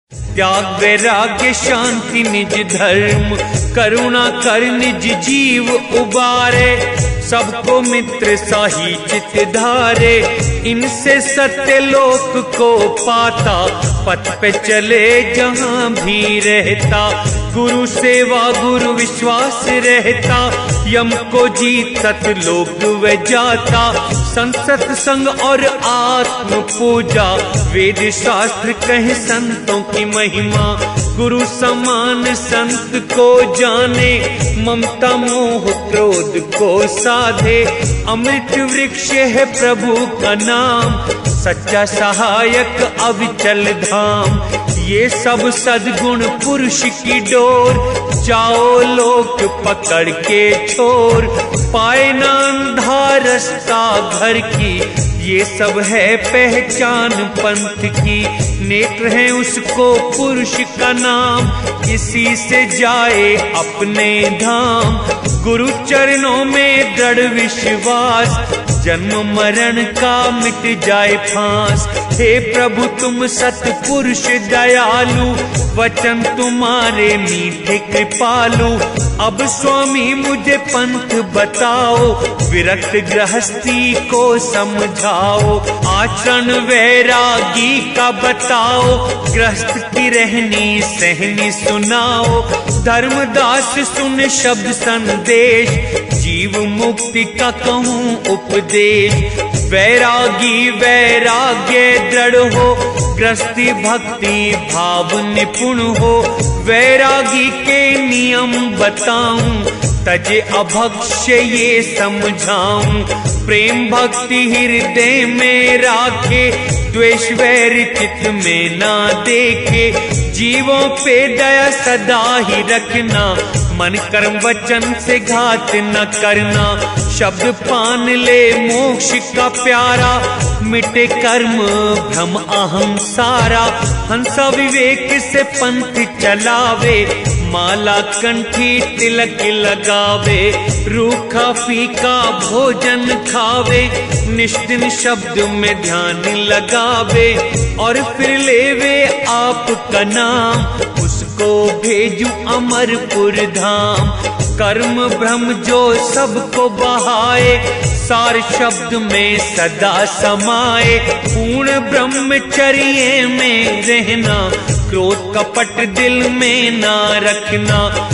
त्याग वैराग्य शांति निज धर्म, करुणा कर निज जीव उबारे, सबको मित्र साही चित धारे। इनसे सत्य लोक को पाता, पथ पे चले जहाँ भी रहता। गुरु सेवा गुरु विश्वास रहता, यम को जीत सतलोक व जाता। संसत संग और आत्म पूजा, वेद शास्त्र कहे संतों की महिमा। गुरु समान संत को जाने, ममता मोह क्रोध को साधे। अमृत वृक्ष है प्रभु का नाम, सच्चा सहायक अविचल धाम। ये सब सद्गुण पुरुष की डोर, जाओ लोक पकड़ के छोर। पाए ना अंधा रास्ता घर की, ये सब है पहचान पंथ की। नेत्र है उसको पुरुष का नाम, इसी से जाए अपने धाम। गुरु चरणों में दृढ़ विश्वास, जन्म मरण का मिट जाए फांस। हे प्रभु तुम सतपुरुष दयालु, वचन तुम्हारे मीठे कृपालु। अब स्वामी मुझे पंथ बताओ, विरक्त गृहस्थी को समझाओ। आचरण वैरागी का बताओ, गृहस्थ की रहनी सहनी सुनाओ। धर्मदास सुन शब्द संदेश, जीव मुक्ति का कहूँ उपदेश। वैरागी वैराग्य दृढ़ हो, गृहस्थी भक्ति भाव निपुण हो। वैरागी के नियम बताऊं, तजे अभक्ष्य ये समझाऊं। प्रेम भक्ति हृदय में राखे, द्वेष वैर चित्त में ना देखे। जीवों पे दया सदा ही रखना, मन कर्म वचन से घात न करना। शब्द पान ले मोक्ष का प्यारा, मिटे कर्म भ्रम अहम सारा। हंसा विवेक से पंथ चलावे, माला कंठी तिलक लगावे। रूखा फीका भोजन खावे, निष्दिन शब्द में ध्यान लगावे। और फिर लेवे आपका नाम, उसको भेजू अमरपुर धाम। कर्म भ्रम जो सबको बहाए, सार शब्द में सदा समाए। पूर्ण ब्रह्मचर्य में रहना, क्रोध कपट दिल में ना रखना।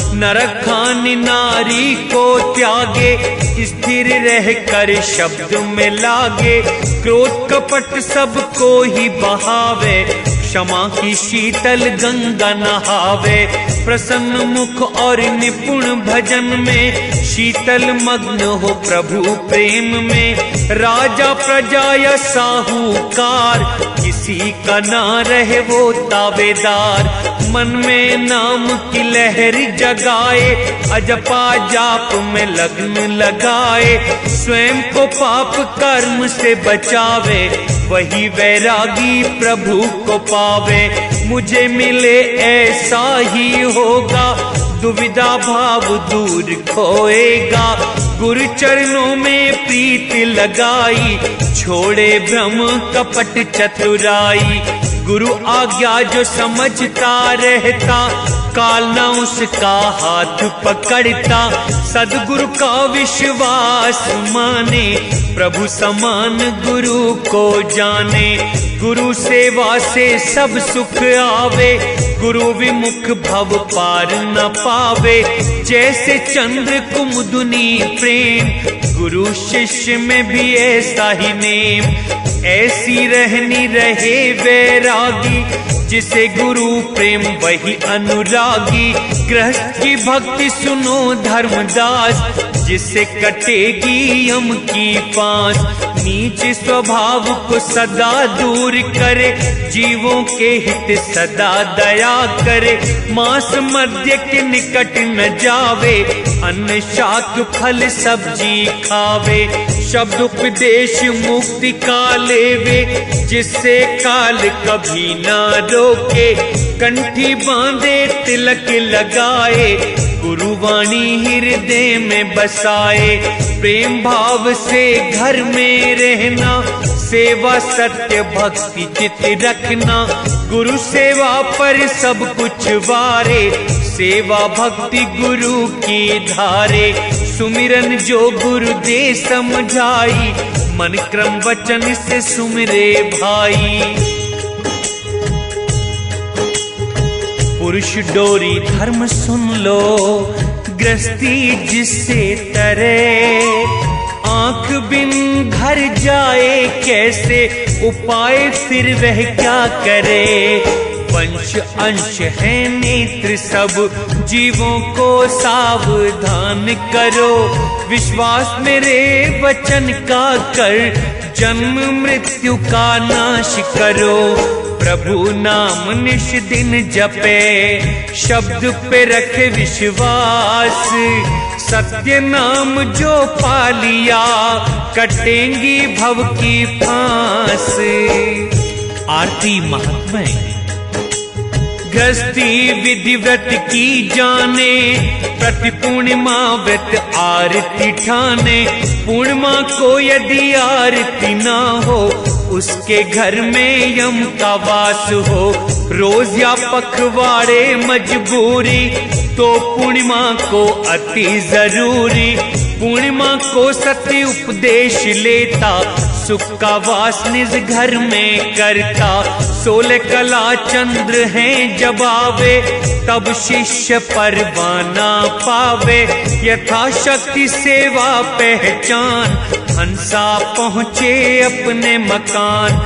नरखान नारी को त्यागे, स्थिर रह कर शब्द में लागे। क्रोध कपट सबको ही बहावे, क्षमा की शीतल गंगा नहावे। प्रसन्न मुख और निपुण भजन में, शीतल मग्न हो प्रभु प्रेम में। राजा प्रजा या साहूकार, किसी का ना रहे वो तावेदार। मन में नाम की लहर जगाए, अजपा जाप में लगन लगाए। स्वयं को पाप कर्म से बचावे, वही वैरागी प्रभु को पावे। मुझे मिले ऐसा ही होगा, दुविधा भाव दूर खोएगा। गुरु चरणों में प्रीति लगाई, छोड़े भ्रम कपट चतुराई। गुरु आज्ञा जो समझता रहता, काल न उसका हाथ पकड़ता। सद्गुरु का विश्वास माने, प्रभु समान गुरु को जाने। गुरु सेवा से सब सुख आवे, गुरु विमुख भव पार न पावे। जैसे चंद्र कुमुदुनी प्रेम, गुरु शिष्य में भी ऐसा ही नेम। ऐसी रहनी रहे वैरागी, जिसे गुरु प्रेम वही अनुरागी। गृहस्थ की भक्ति सुनो धर्मदास, जिससे कटेगी यम की पास। नीच स्वभाव को सदा दूर करे, जीवों के हित सदा दया करे। मांस मध्य के निकट न जावे, अन्न शाक फल सब्जी खावे। शब्द उपदेश मुक्ति का लेवे, जिससे काल कभी ना रोके। कंठी बांधे तिलक लगाए, गुरुवाणी हृदय में बसाए, प्रेम भाव से घर में रहना, सेवा सत्य भक्ति चित रखना, गुरु सेवा पर सब कुछ वारे, सेवा भक्ति गुरु की धारे, सुमिरन जो गुरु दे समझाई, मन क्रम वचन से सुमिरे भाई। पुरुष डोरी धर्म सुन लो, गृहस्थी जिससे तरे, आंख बिन घर जाए कैसे, उपाय फिर वह क्या करे। वंश अंश है नेत्र सब जीवों को सावधान करो, विश्वास मेरे वचन का कर, जन्म मृत्यु का नाश करो। प्रभु नाम निश दिन जपे, शब्द पे रखे विश्वास, सत्य नाम जो पा लिया, कटेंगी भव की फांस। आरती महात्म्य। गृहस्थी विधि व्रत की जाने, प्रति पूर्णिमा व्रत आरती ठाने, पूर्णिमा को यदि आरती ना हो, उसके घर में यम का वास हो। रोज या पखवाड़े मजबूरी, तो पूर्णिमा को अति जरूरी, पूर्णिमा को सत्य उपदेश लेता, सुख का वास निज घर में करता। 16 कला चंद्र हैं जब आवे, तब शिष्य परवाना पावे, यथाशक्ति सेवा पहचान, हंसा पहुँचे अपने मकान।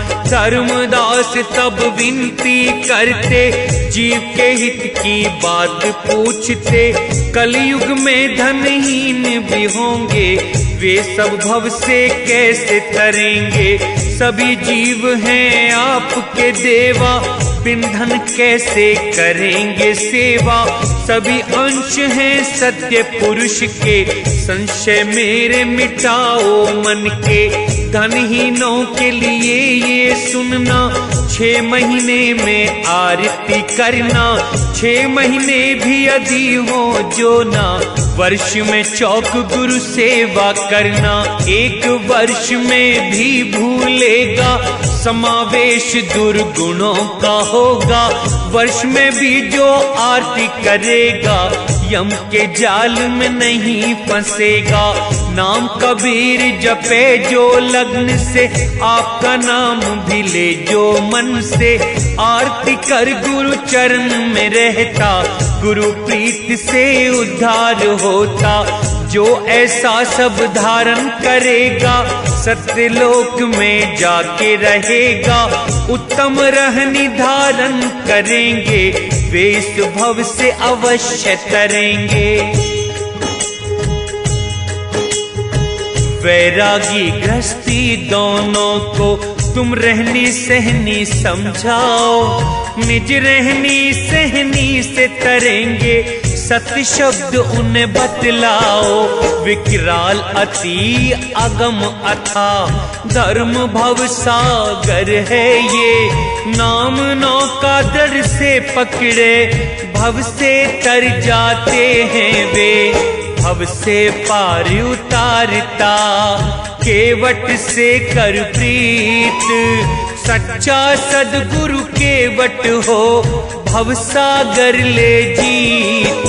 धर्मदास तब विनती करते, जीव के हित की बात पूछते, कलयुग में धनहीन भी होंगे, वे सब भव से कैसे तरेंगे। सभी जीव हैं आपके देवा, बिन धन कैसे करेंगे सेवा। सभी अंश हैं सत्य पुरुष के, संशय मेरे मिटाओ मन के। धनहीनों के लिए ये सुनना, 6 महीने में आरती करना, 6 महीने भी यदि हो जो ना, वर्ष में चौक गुरु सेवा करना। 1 वर्ष में भी भूलेगा, समावेश दुर्गुणों का होगा। वर्ष में भी जो आरती करेगा, यम के जाल में नहीं फंसेगा। नाम कबीर जपे जो लग्न से, आपका नाम भी ले जो मन से। आरती कर गुरु चरण में रहता, गुरु प्रीत से उद्धार होता। जो ऐसा सब धारण करेगा, सत्यलोक में जाके रहेगा। उत्तम रहनी धारण करेंगे, वे इस भव से अवश्य तरेंगे। वैरागी गृहस्थी दोनों को तुम रहनी सहनी समझाओ, निज रहनी सहनी से तरेंगे, सत्य शब्द उन्हें बतलाओ। विकराल अति अगम अथा, धर्म भव सागर है ये। नाम नौका दर से पकड़े, भव से तर जाते हैं वे। भव से पार उतारता, केवट से कर प्रीत। सच्चा सदगुरु केवट हो, भव सागर ले जीत।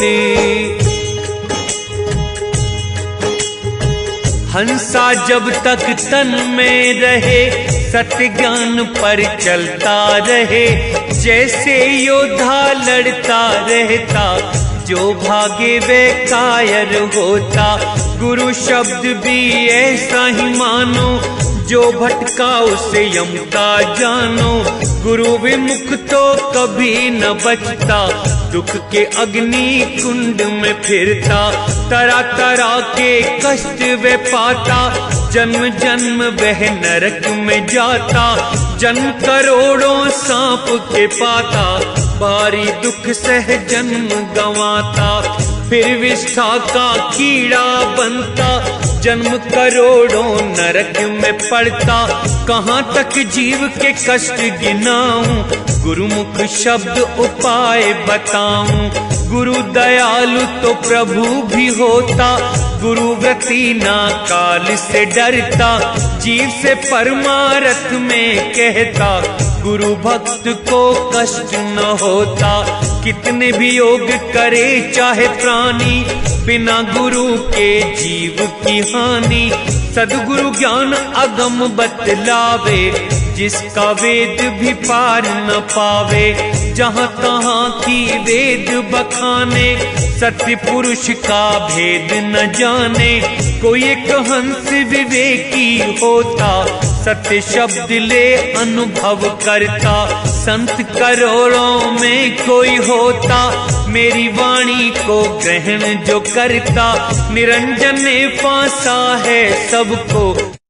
हंसा जब तक तन में रहे, सत्य ज्ञान पर चलता रहे। जैसे योद्धा लड़ता रहता, जो भागे वे कायर होता। गुरु शब्द भी ऐसा ही मानो, जो भटका उसे यम का जानो। गुरु विमुख तो कभी न बचता, दुख के अग्नि कुंड में फिरता। तरह तरह के कष्ट वे पाता, जन्म जन्म वह नरक में जाता। जन्म करोड़ों सांप के पाता, भारी दुख सह जन्म गंवाता। फिर विष्ठा का कीड़ा बनता, जन्म करोड़ों नरक में पड़ता। कहाँ तक जीव के कष्ट गिनाऊं, गुरुमुख शब्द उपाय बताऊं। गुरु दयालु तो प्रभु भी होता, गुरु व्रती ना काल से डरता। जीव से परमारथ में कहता, गुरु भक्त को कष्ट न होता। कितने भी योग करे चाहे प्राणी, बिना गुरु के जीव की हानि। सद्गुरु ज्ञान अगम बतलावे, जिसका वेद भी पार न पावे। जहाँ तहाँ की वेद बखाने, सत्य पुरुष का भेद न जाने। कोई एक हंस विवेकी होता, सत्य शब्द ले अनुभव करता। संत करोड़ों में कोई होता, मेरी वाणी को ग्रहण जो करता। निरंजन ने फांसा है सबको,